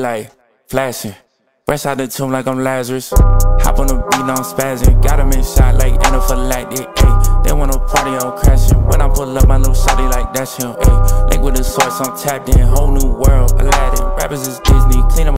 like flashing. Fresh out the tomb like I'm Lazarus. Hop on the beat, now I'm spazzing. Got him in shot like anaphylactic, ayy. They wanna party, I'm crashing. When I pull up, my little shawty like that's him, ayy. Link with the source, I'm tapped in. Whole new world, Aladdin. Rappers is Disney, clean up.